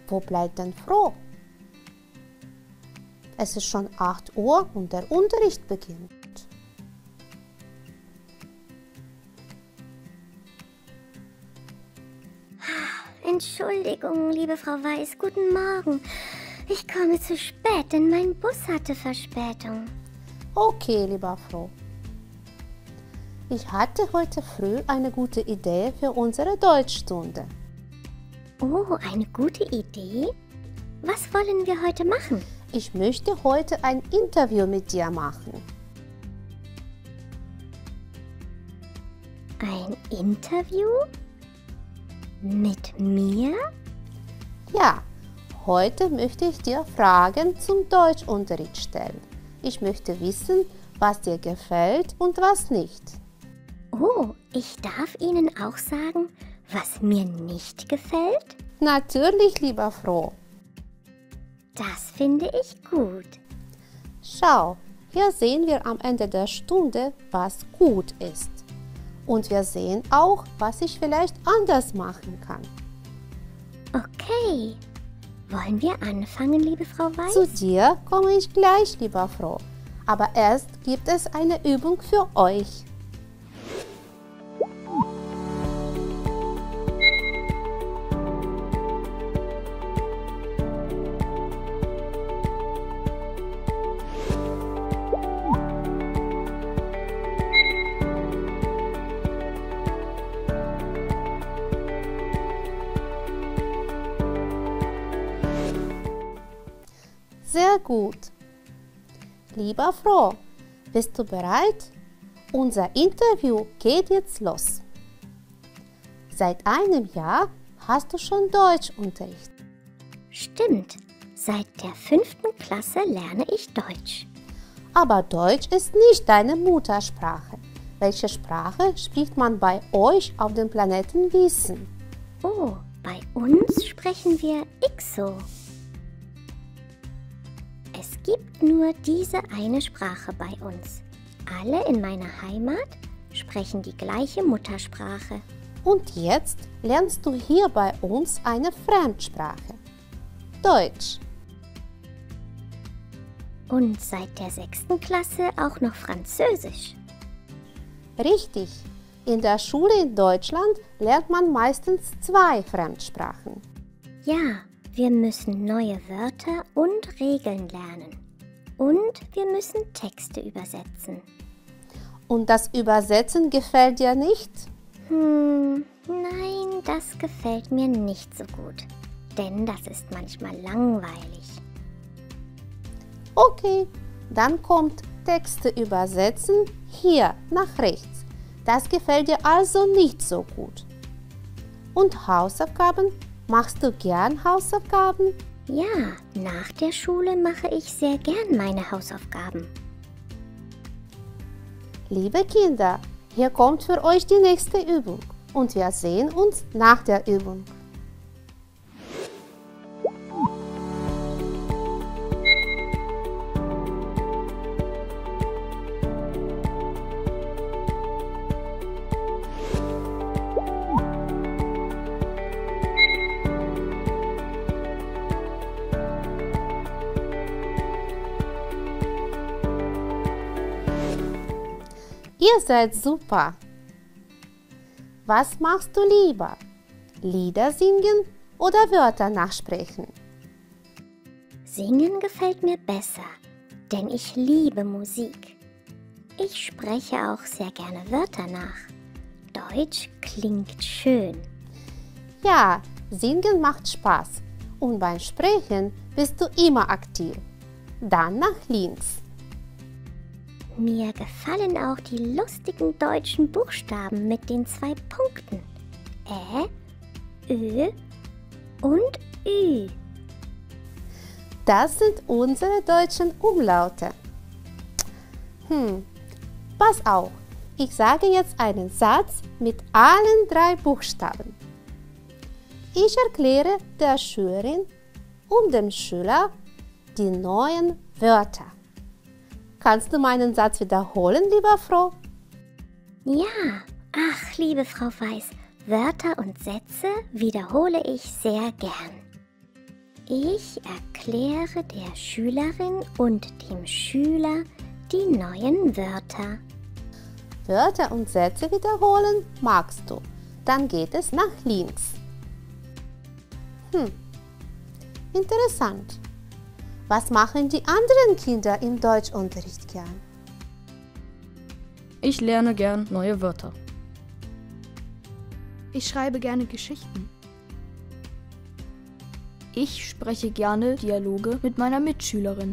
Wo bleibt denn Froh? Es ist schon 8 Uhr und der Unterricht beginnt. Entschuldigung, liebe Frau Weiß, guten Morgen. Ich komme zu spät, denn mein Bus hatte Verspätung. Okay, lieber Froh. Ich hatte heute früh eine gute Idee für unsere Deutschstunde. Oh, eine gute Idee? Was wollen wir heute machen? Ich möchte heute ein Interview mit dir machen. Ein Interview? Mit mir? Ja, heute möchte ich dir Fragen zum Deutschunterricht stellen. Ich möchte wissen, was dir gefällt und was nicht. Oh, ich darf Ihnen auch sagen, was mir nicht gefällt? Natürlich, lieber Froh. Das finde ich gut. Schau, hier sehen wir am Ende der Stunde, was gut ist. Und wir sehen auch, was ich vielleicht anders machen kann. Okay. Wollen wir anfangen, liebe Frau Weiß? Zu dir komme ich gleich, lieber Froh. Aber erst gibt es eine Übung für euch. Sehr gut. Lieber Froh, bist du bereit? Unser Interview geht jetzt los. Seit einem Jahr hast du schon Deutschunterricht. Stimmt. Seit der 5. Klasse lerne ich Deutsch. Aber Deutsch ist nicht deine Muttersprache. Welche Sprache spricht man bei euch auf dem Planeten Wissen? Oh, bei uns sprechen wir Ixo. Es gibt nur diese eine Sprache bei uns. Alle in meiner Heimat sprechen die gleiche Muttersprache. Und jetzt lernst du hier bei uns eine Fremdsprache. Deutsch. Und seit der 6. Klasse auch noch Französisch. Richtig. In der Schule in Deutschland lernt man meistens 2 Fremdsprachen. Ja, wir müssen neue Wörter und Regeln lernen. Und wir müssen Texte übersetzen. Und das Übersetzen gefällt dir nicht? Nein, das gefällt mir nicht so gut. Denn das ist manchmal langweilig. Okay, dann kommt Texte übersetzen hier nach rechts. Das gefällt dir also nicht so gut. Und Hausaufgaben? Machst du gern Hausaufgaben? Ja, nach der Schule mache ich sehr gern meine Hausaufgaben. Liebe Kinder, hier kommt für euch die nächste Übung und wir sehen uns nach der Übung. Ihr seid super. Was machst du lieber? Lieder singen oder Wörter nachsprechen? Singen gefällt mir besser, denn ich liebe Musik. Ich spreche auch sehr gerne Wörter nach. Deutsch klingt schön. Ja, singen macht Spaß und beim Sprechen bist du immer aktiv. Dann nach links. Mir gefallen auch die lustigen deutschen Buchstaben mit den 2 Punkten. Ö und Ü. Das sind unsere deutschen Umlaute. Pass auf, ich sage jetzt einen Satz mit allen 3 Buchstaben. Ich erkläre der Schülerin und dem Schüler die neuen Wörter. Kannst du meinen Satz wiederholen, lieber Froh? Ja, ach, liebe Frau Weiß, Wörter und Sätze wiederhole ich sehr gern. Ich erkläre der Schülerin und dem Schüler die neuen Wörter. Wörter und Sätze wiederholen magst du. Dann geht es nach links. Interessant. Was machen die anderen Kinder im Deutschunterricht gern? Ich lerne gern neue Wörter. Ich schreibe gerne Geschichten. Ich spreche gerne Dialoge mit meiner Mitschülerin.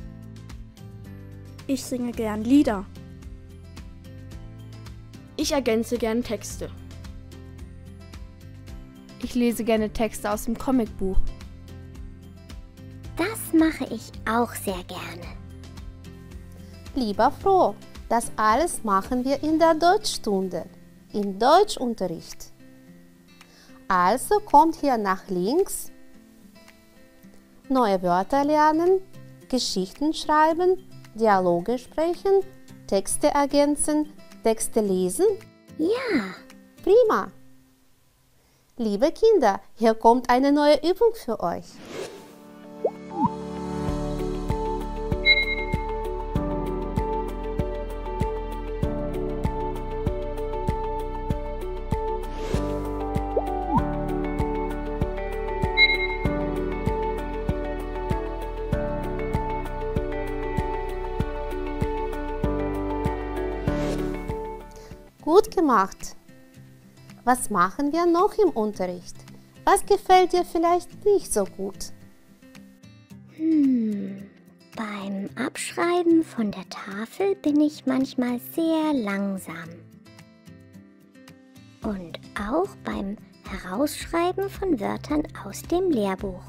Ich singe gern Lieder. Ich ergänze gern Texte. Ich lese gerne Texte aus dem Comicbuch. Das mache ich auch sehr gerne. Lieber Froh, das alles machen wir in der Deutschstunde, im Deutschunterricht. Also kommt hier nach links, neue Wörter lernen, Geschichten schreiben, Dialoge sprechen, Texte ergänzen, Texte lesen. Ja, Prima! Liebe Kinder, hier kommt eine neue Übung für euch. Gut gemacht! Was machen wir noch im Unterricht? Was gefällt dir vielleicht nicht so gut? beim Abschreiben von der Tafel bin ich manchmal sehr langsam. Und auch beim Herausschreiben von Wörtern aus dem Lehrbuch.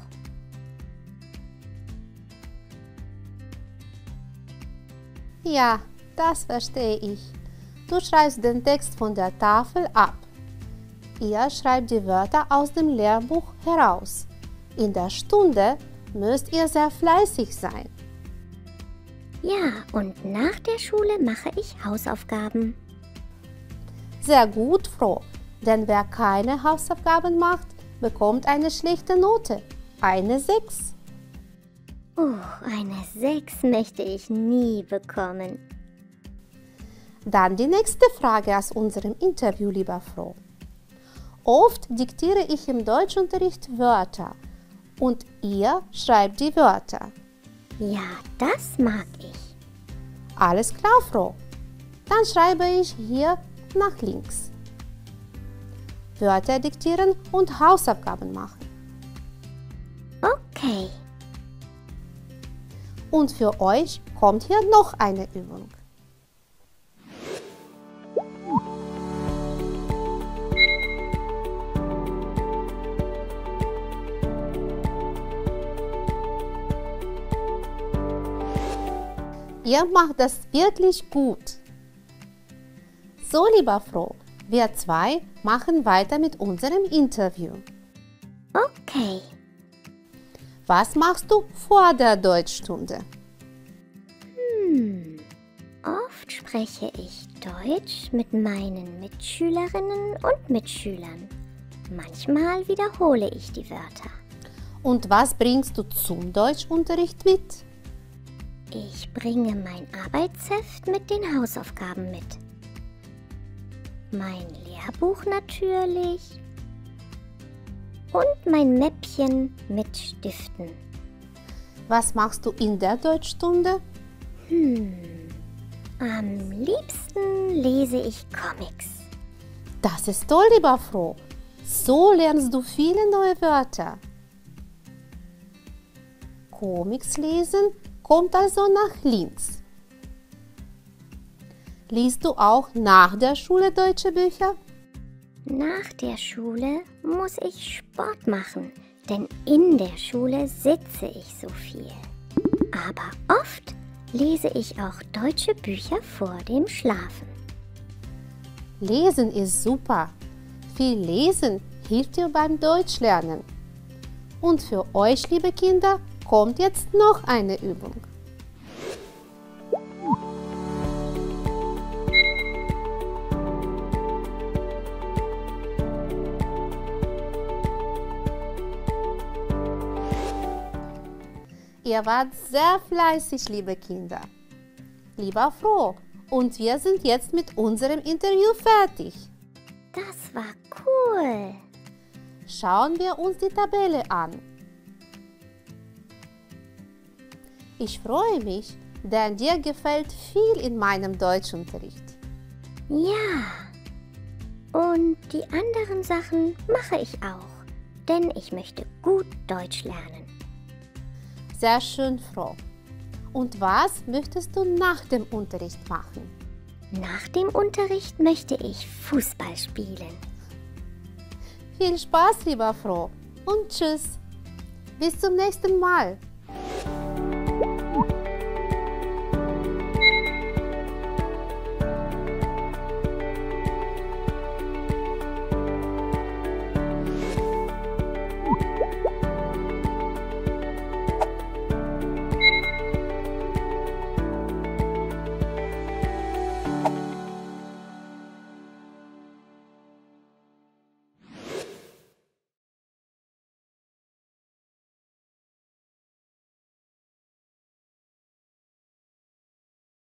Ja, das verstehe ich. Du schreibst den Text von der Tafel ab. Ihr schreibt die Wörter aus dem Lehrbuch heraus. In der Stunde müsst ihr sehr fleißig sein. Ja, und nach der Schule mache ich Hausaufgaben. Sehr gut, Froh, denn wer keine Hausaufgaben macht, bekommt eine schlechte Note, eine 6. Eine 6 möchte ich nie bekommen. Dann die nächste Frage aus unserem Interview, lieber Froh. Oft diktiere ich im Deutschunterricht Wörter und ihr schreibt die Wörter. Ja, das mag ich. Alles klar, Froh. Dann schreibe ich hier nach links. Wörter diktieren und Hausaufgaben machen. Okay. Und für euch kommt hier noch eine Übung. Ihr macht das wirklich gut. So, lieber Froh, wir zwei machen weiter mit unserem Interview. Okay. Was machst du vor der Deutschstunde? Oft spreche ich Deutsch mit meinen Mitschülerinnen und Mitschülern. Manchmal wiederhole ich die Wörter. Und was bringst du zum Deutschunterricht mit? Ich bringe mein Arbeitsheft mit den Hausaufgaben mit. Mein Lehrbuch natürlich. Und mein Mäppchen mit Stiften. Was machst du in der Deutschstunde? Am liebsten lese ich Comics. Das ist toll, lieber Froh. So lernst du viele neue Wörter. Comics lesen kommt also nach links. Liest du auch nach der Schule deutsche Bücher? Nach der Schule muss ich Sport machen, denn in der Schule sitze ich so viel. Aber oft lese ich auch deutsche Bücher vor dem Schlafen. Lesen ist super. Viel Lesen hilft dir beim Deutschlernen. Und für euch, liebe Kinder, kommt jetzt noch eine Übung. Ihr wart sehr fleißig, liebe Kinder. Lieber Froh, und wir sind jetzt mit unserem Interview fertig. Das war cool. Schauen wir uns die Tabelle an. Ich freue mich, denn dir gefällt viel in meinem Deutschunterricht. Ja. Und die anderen Sachen mache ich auch, denn ich möchte gut Deutsch lernen. Sehr schön, Froh. Und was möchtest du nach dem Unterricht machen? Nach dem Unterricht möchte ich Fußball spielen. Viel Spaß, lieber Froh, und tschüss. Bis zum nächsten Mal.